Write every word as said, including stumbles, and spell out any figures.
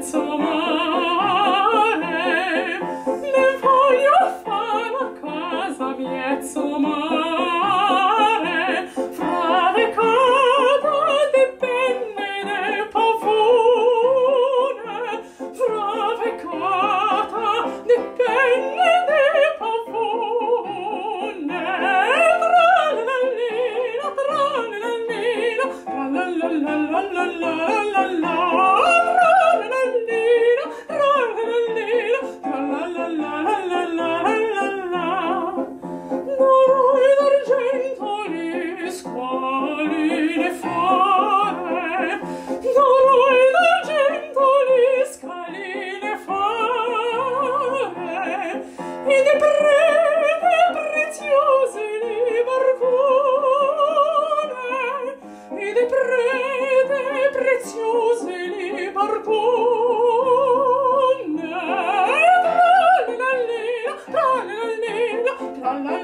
mezzo mare, ne voglio fare a casa mezzo mare, fravecata di penne di pavune, fravecata di penne di pavune, trallallina, trallallina, trallallallallallallalla, trallallina, trallallina, trallallallallallallalla. D'oro ed argento gli scaline fare, d'oro ed argento gli scaline fare, e di prete preziuse li barcune, e di prete preziuse li barcune, trallallina, trallallina, trallallina.